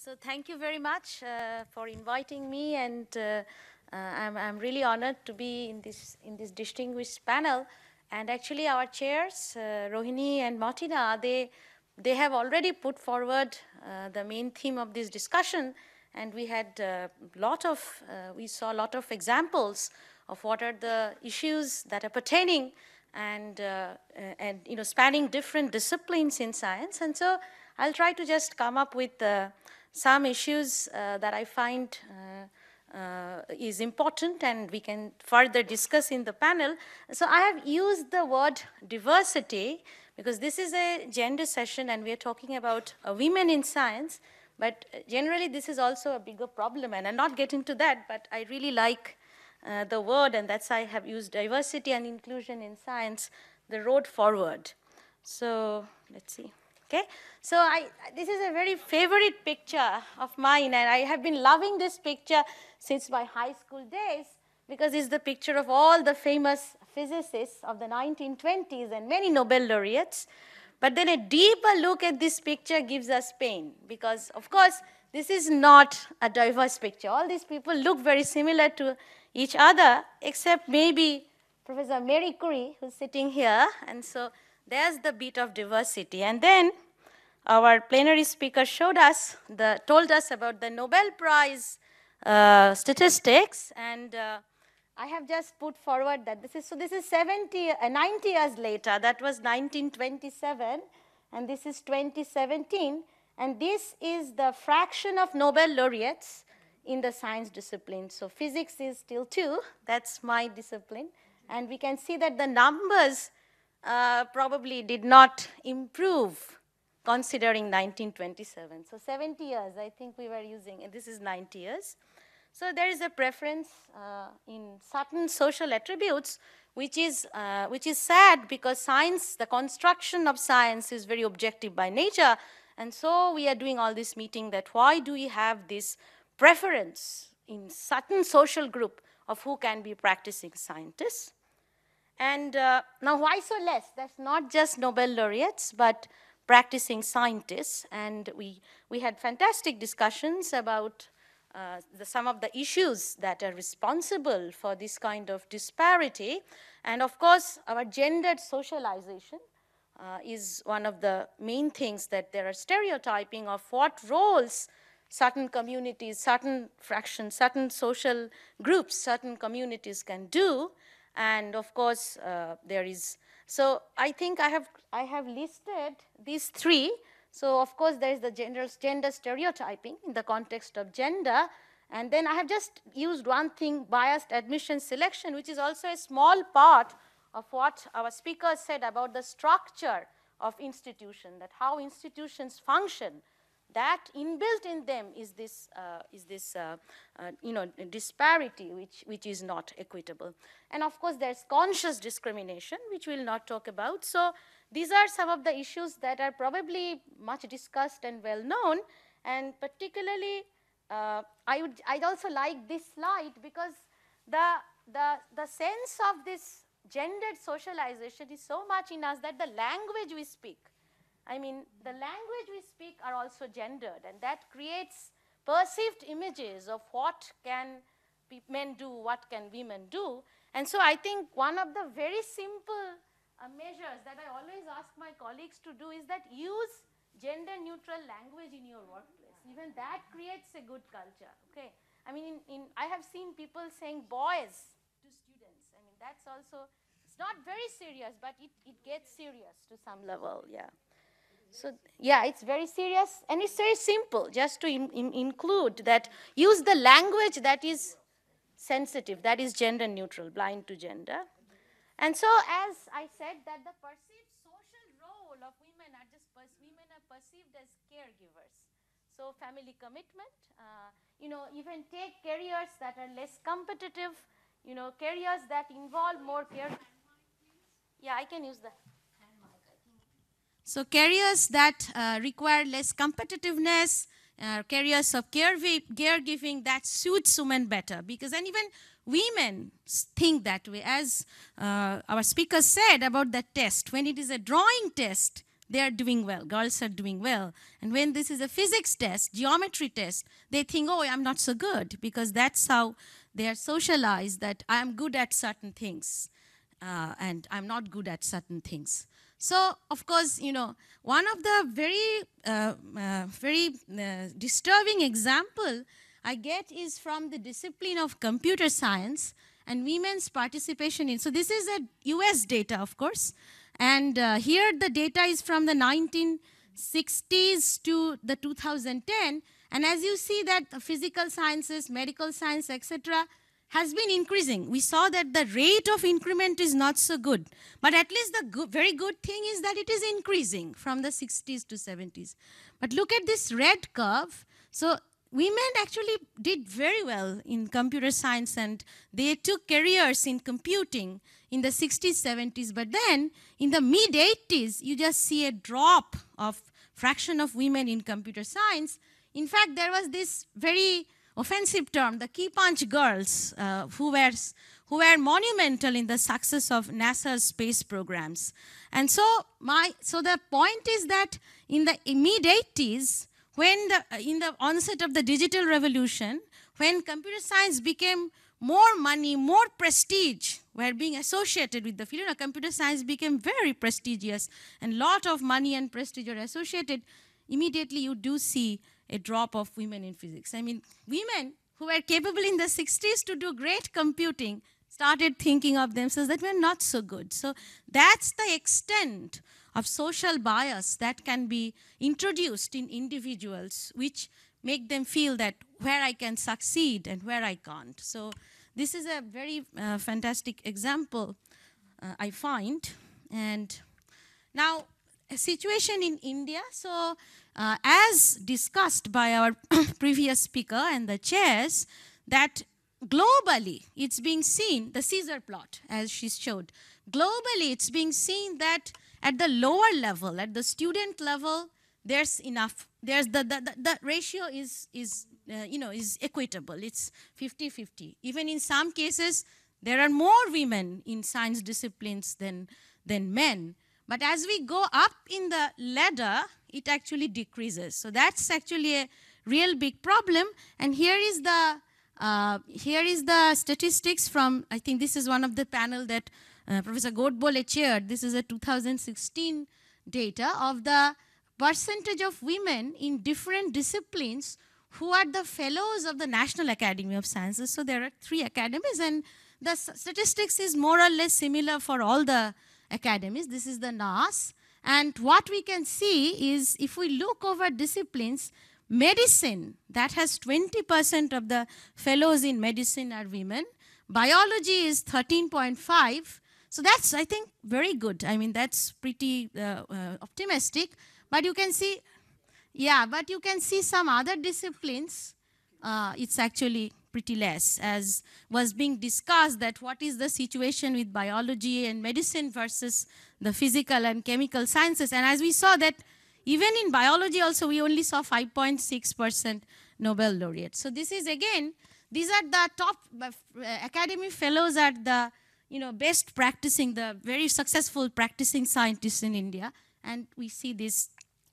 So thank you very much for inviting me, and I'm really honored to be in this distinguished panel. And actually, our chairs, Rohini and Martina, they have already put forward the main theme of this discussion, and we had we saw a lot of examples of what are the issues that are pertaining and spanning different disciplines in science. And so I'll try to just come up with some issues that I find is important and we can further discuss in the panel. So I have used the word diversity because this is a gender session and we are talking about women in science, but generally this is also a bigger problem, and I'm not getting to that, but I really like the word, and that's why I have used diversity and inclusion in science, the road forward. So let's see. Okay, so this is a very favorite picture of mine, and I have been loving this picture since my high school days because it's the picture of all the famous physicists of the 1920s and many Nobel laureates. But then a deeper look at this picture gives us pain because, of course, this is not a diverse picture. All these people look very similar to each other, except maybe Professor Marie Curie, who's sitting here, and so there's the bit of diversity. And then our plenary speaker told us about the Nobel Prize statistics, and I have just put forward that this is 90 years later. That was 1927, and this is 2017, and this is the fraction of Nobel laureates in the science discipline. So physics is still 2, that's my discipline, and we can see that the numbers probably did not improve considering 1927. So 70 years, I think we were using, and this is 90 years. So there is a preference in certain social attributes, which is sad because science, the construction of science is very objective by nature, and so we are doing all this meeting that why do we have this preference in certain social group of who can be practicing scientists. And now why so less? That's not just Nobel laureates, but practicing scientists. And we had fantastic discussions about some of the issues that are responsible for this kind of disparity. And of course, our gendered socialization is one of the main things, that there are stereotyping of what roles certain communities, certain fractions, certain social groups, certain communities can do. And of course, there is, so I think I have listed these 3. So of course, there is the gender stereotyping in the context of gender. And then I have just used one thing, biased admission selection, which is also a small part of what our speakers said about the structure of institution, that how institutions function, that inbuilt in them is this disparity which is not equitable. And of course, there's conscious discrimination, which we'll not talk about. So these are some of the issues that are probably much discussed and well known. And particularly, I'd also like this slide because the sense of this gendered socialization is so much in us that the language we speak, I mean, the language we speak are also gendered, and that creates perceived images of what can men do, what can women do. And so I think one of the very simple measures that I always ask my colleagues to do is that use gender-neutral language in your workplace. Even that creates a good culture, okay? I mean, I have seen people saying boys to students. I mean, that's also, it's not very serious, but it gets serious to some level, yeah. So yeah, it's very serious, and it's very simple, just to include that, use the language that is sensitive, that is gender neutral, blind to gender. And so as I said, that the perceived social role of women are women are perceived as caregivers. So family commitment, even take careers that are less competitive, careers that involve more care. Yeah, I can use that. So careers that require less competitiveness, careers of caregiving, that suits women better, because and even women think that way. As our speaker said about that test, when it is a drawing test, they are doing well, girls are doing well. And when this is a physics test, geometry test, they think, oh, I'm not so good, because that's how they are socialized, that I'm good at certain things and I'm not good at certain things. So, of course, you know, one of the very disturbing example I get is from the discipline of computer science and women's participation in. So this is a US data, of course. And here the data is from the 1960s to the 2010. And as you see that the physical sciences, medical science, etc., has been increasing. We saw that the rate of increment is not so good. But at least the very good thing is that it is increasing from the 60s to 70s. But look at this red curve. So women actually did very well in computer science, and they took careers in computing in the 60s, 70s. But then in the mid-80s, you just see a drop of fraction of women in computer science. In fact, there was this very offensive term, the key punch girls, who were monumental in the success of NASA's space programs. And so the point is that in the mid-80s, when in the onset of the digital revolution, when computer science became more money, more prestige were being associated with the field, you know, computer science became very prestigious, and lot of money and prestige are associated, immediately you do see a drop of women in physics. I mean, women who were capable in the 60s to do great computing started thinking of themselves that we're not so good. So that's the extent of social bias that can be introduced in individuals, which make them feel that where I can succeed and where I can't. So this is a very fantastic example, I find. And now, a situation in India. So as discussed by our previous speaker and the chairs, that globally it's being seen, the Caesar plot as she showed, globally it's being seen that at the lower level, at the student level, there's enough, there's the ratio is equitable, it's 50-50. Even in some cases, there are more women in science disciplines than men. But as we go up in the ladder, it actually decreases. So that's actually a real big problem. And here is the statistics from, I think this is one of the panel that Professor Godbole chaired. This is a 2016 data of the percentage of women in different disciplines who are the fellows of the National Academy of Sciences. So there are 3 academies, and the statistics is more or less similar for all the academies. This is the NAS. And what we can see is, if we look over disciplines, medicine, that has 20% of the fellows in medicine are women. Biology is 13.5. So that's, I think, very good. I mean, that's pretty optimistic. But you can see, yeah, but you can see some other disciplines, it's actually pretty less, as was being discussed, that what is the situation with biology and medicine versus the physical and chemical sciences. And as we saw that even in biology also, we only saw 5.6% Nobel laureates. So this is, again, these are the top academy fellows are the best practicing, the very successful practicing scientists in India. And we see this,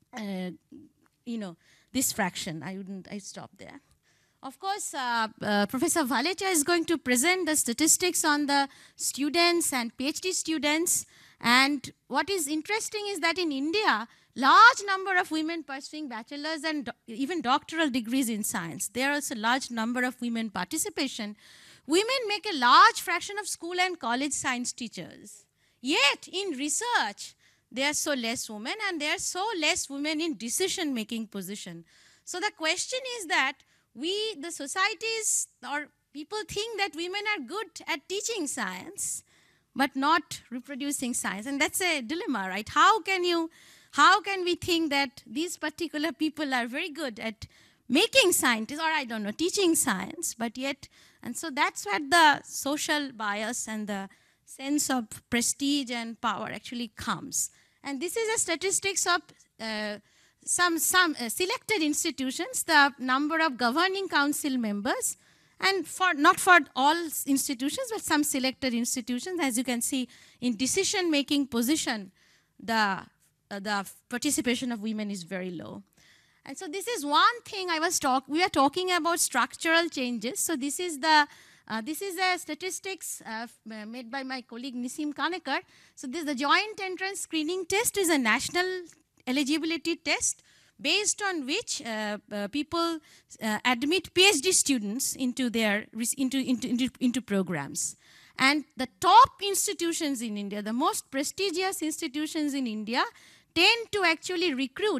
this fraction. I stop there. Of course, Professor Valecha is going to present the statistics on the students and PhD students. And what is interesting is that in India, large number of women pursuing bachelor's and even doctoral degrees in science. There are also large number of women participation. Women make a large fraction of school and college science teachers. Yet, in research, there are so less women, and there are so less women in decision-making position. So the question is that we, the societies or people, think that women are good at teaching science, but not reproducing science. And that's a dilemma, right? How can we think that these particular people are very good at making scientists, or I don't know, teaching science, but yet, and so that's where the social bias and the sense of prestige and power actually comes. And this is a statistics of some selected institutions, the number of governing council members, and not for all institutions, but some selected institutions. As you can see, in decision-making position, the the participation of women is very low. And so this is one thing we are talking about structural changes. So this is the statistics made by my colleague Nisim Kanekar. So the joint entrance screening test is a national eligibility test based on which people admit PhD students into programs. And the top institutions in India, the most prestigious institutions in India, tend to actually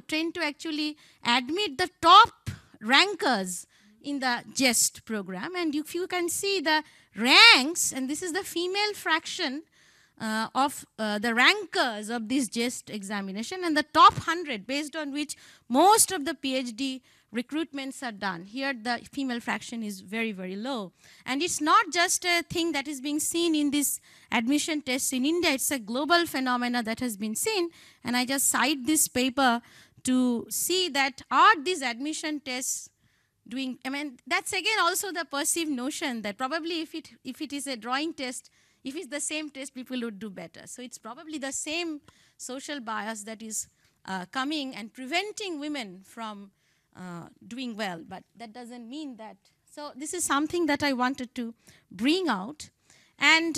admit the top rankers in the GEST program. And if you can see the ranks, and this is the female fraction of the rankers of this GEST examination, and the top 100 based on which most of the PhD recruitments are done. Here the female fraction is very, very low. And it's not just a thing that is being seen in this admission tests in India, it's a global phenomena that has been seen. And I just cite this paper to see that are these admission tests doing, I mean, that's again also the perceived notion that probably if it is a drawing test, if it's the same test, people would do better. So it's probably the same social bias that is coming and preventing women from doing well, but that doesn't mean that. So this is something that I wanted to bring out. And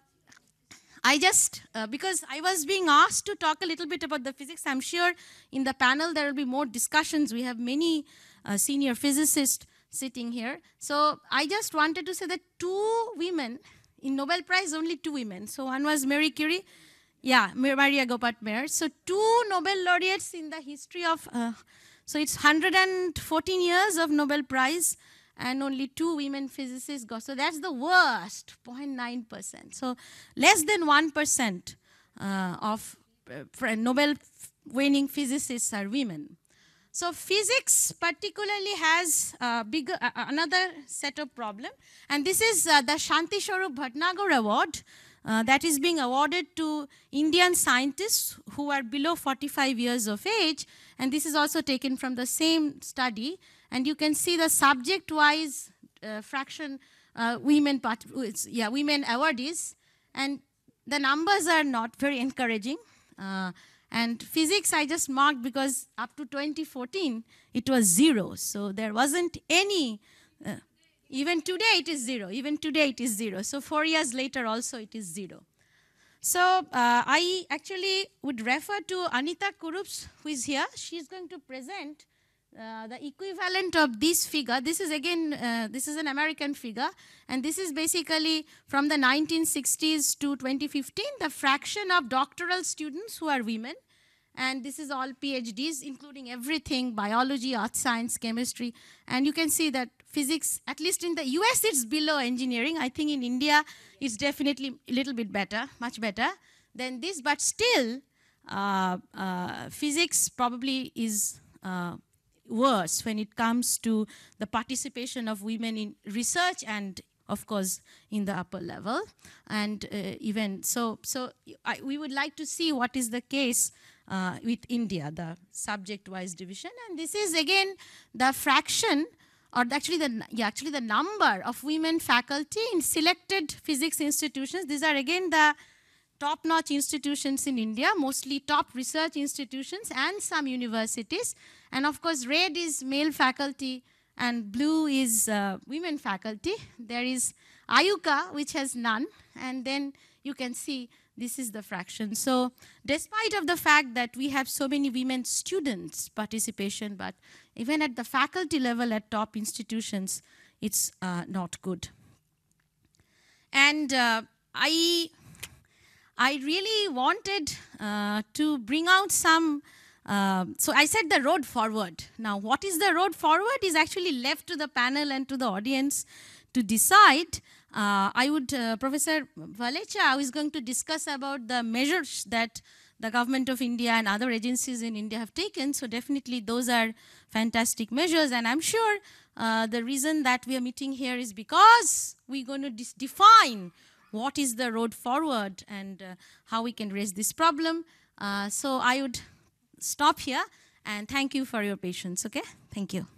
I just, because I was being asked to talk a little bit about the physics, I'm sure in the panel there will be more discussions. We have many senior physicists sitting here. So I just wanted to say that 2 women, in Nobel Prize only 2 women. So one was Marie Curie, Maria Goeppert-Mayer. So 2 Nobel laureates in the history of, so it's 114 years of Nobel Prize, and only 2 women physicists got. So that's the worst, 0.9%. So less than 1% of Nobel winning physicists are women. So physics particularly has another set of problem. And this is the Shanti Swarup Bhatnagar Award that is being awarded to Indian scientists who are below 45 years of age. And this is also taken from the same study. And you can see the subject-wise fraction women awardees. And the numbers are not very encouraging. And physics I just marked because up to 2014, it was 0. So there wasn't any, even today it is 0. Even today it is 0. So 4 years later also it is 0. So I actually would refer to Anita Kurups, who is here. She's going to present the equivalent of this figure. This is again, this is an American figure. And this is basically from the 1960s to 2015, the fraction of doctoral students who are women. And this is all PhDs, including everything, biology, earth science, chemistry. And you can see that physics, at least in the US, it's below engineering. I think in India, it's definitely a little bit better, much better than this. But still, physics probably is worse when it comes to the participation of women in research and, of course, in the upper level. And even so, we would like to see what is the case with India, the subject-wise division. And this is again the fraction, or actually the number of women faculty in selected physics institutions. These are again the top-notch institutions in India, mostly top research institutions and some universities. And of course, red is male faculty and blue is women faculty. There is IUCAA, which has none, and then you can see this is the fraction. So despite of the fact that we have so many women students participation, but even at the faculty level at top institutions, it's not good. And I really wanted to bring out some, so I said the road forward. Now, what is the road forward is actually left to the panel and to the audience to decide. Professor Valecha is going to discuss about the measures that the government of India and other agencies in India have taken. So definitely those are fantastic measures. And I'm sure the reason that we are meeting here is because we're going to define what is the road forward and how we can raise this problem. So I would stop here and thank you for your patience, okay? Thank you.